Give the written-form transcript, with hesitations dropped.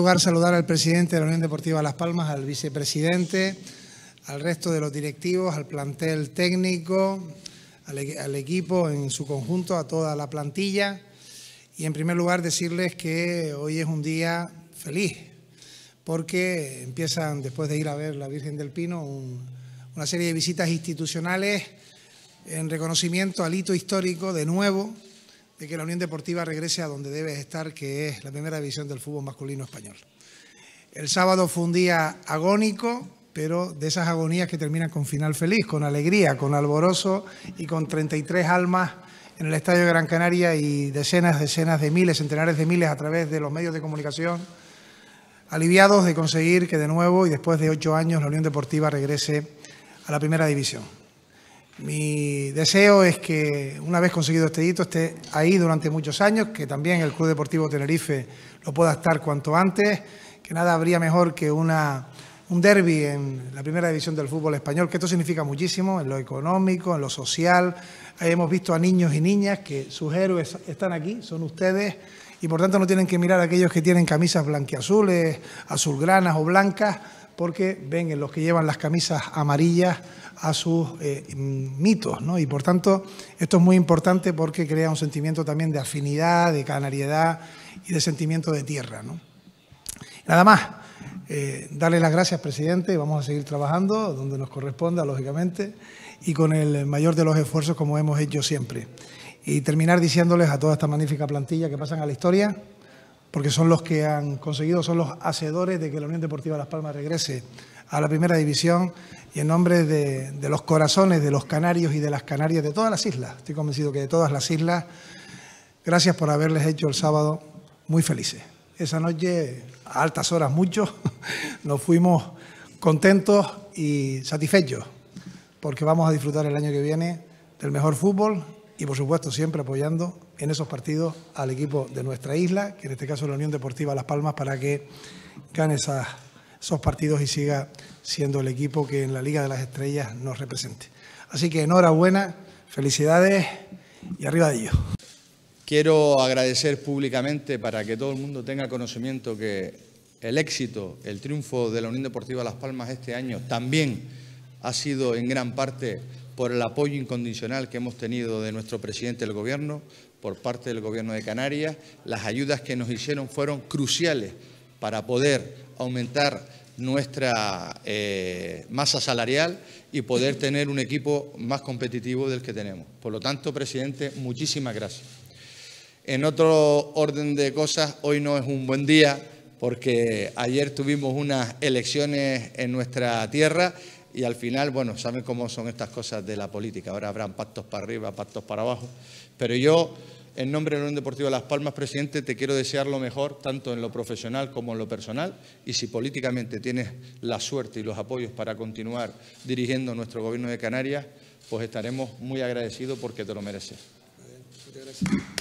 lugar, saludar al presidente de la Unión Deportiva Las Palmas, al vicepresidente, al resto de los directivos, al plantel técnico, al equipo en su conjunto, a toda la plantilla. Y en primer lugar decirles que hoy es un día feliz, porque empiezan, después de ir a ver la Virgen del Pino, una serie de visitas institucionales en reconocimiento al hito histórico, de nuevo, de que la Unión Deportiva regrese a donde debe estar, que es la primera división del fútbol masculino español. El sábado fue un día agónico, pero de esas agonías que terminan con final feliz, con alegría, con alborozo y con 33 almas en el Estadio de Gran Canaria y decenas de miles, centenares de miles a través de los medios de comunicación, aliviados de conseguir que de nuevo y después de 8 años la Unión Deportiva regrese a la primera división. Mi deseo es que una vez conseguido este hito esté ahí durante muchos años, que también el Club Deportivo Tenerife lo pueda estar cuanto antes, que nada habría mejor que un derbi en la primera división del fútbol español, que esto significa muchísimo en lo económico, en lo social. Ahí hemos visto a niños y niñas que sus héroes están aquí, son ustedes, y por tanto no tienen que mirar a aquellos que tienen camisas blanquiazules, azulgranas o blancas, porque ven en los que llevan las camisas amarillas a sus mitos, ¿no? Y por tanto esto es muy importante porque crea un sentimiento también de afinidad, de canariedad y de sentimiento de tierra, ¿no? Nada más, darle las gracias, presidente, vamos a seguir trabajando donde nos corresponda, lógicamente, y con el mayor de los esfuerzos como hemos hecho siempre. Y terminar diciéndoles a toda esta magnífica plantilla que pasan a la historia, porque son los que han conseguido, son los hacedores de que la Unión Deportiva Las Palmas regrese a la primera división, y en nombre de los corazones de los canarios y de las canarias de todas las islas, estoy convencido que de todas las islas, gracias por haberles hecho el sábado muy felices. Esa noche, a altas horas muchos, nos fuimos contentos y satisfechos, porque vamos a disfrutar el año que viene del mejor fútbol y, por supuesto, siempre apoyando en esos partidos al equipo de nuestra isla, que en este caso es la Unión Deportiva Las Palmas, para que gane esos partidos y siga siendo el equipo que en la Liga de las Estrellas nos represente. Así que enhorabuena, felicidades y arriba de ellos. Quiero agradecer públicamente, para que todo el mundo tenga conocimiento, que el éxito, el triunfo de la Unión Deportiva Las Palmas este año también ha sido en gran parte por el apoyo incondicional que hemos tenido de nuestro presidente del Gobierno, por parte del Gobierno de Canarias. Las ayudas que nos hicieron fueron cruciales para poder aumentar nuestra masa salarial y poder tener un equipo más competitivo del que tenemos. Por lo tanto, presidente, muchísimas gracias. En otro orden de cosas, hoy no es un buen día porque ayer tuvimos unas elecciones en nuestra tierra y al final, bueno, saben cómo son estas cosas de la política. Ahora habrán pactos para arriba, pactos para abajo. Pero yo, en nombre de la Unión Deportiva Las Palmas, presidente, te quiero desear lo mejor, tanto en lo profesional como en lo personal. Y si políticamente tienes la suerte y los apoyos para continuar dirigiendo nuestro Gobierno de Canarias, pues estaremos muy agradecidos porque te lo mereces. Muchas gracias.